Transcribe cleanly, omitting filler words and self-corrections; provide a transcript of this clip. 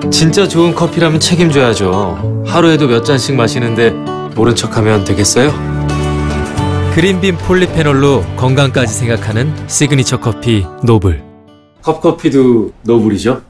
진짜 좋은 커피라면 책임져야죠. 하루에도 몇 잔씩 마시는데 모른 척하면 되겠어요? 그린빈 폴리페놀로 건강까지 생각하는 시그니처 커피 노블. 컵커피도 노블이죠?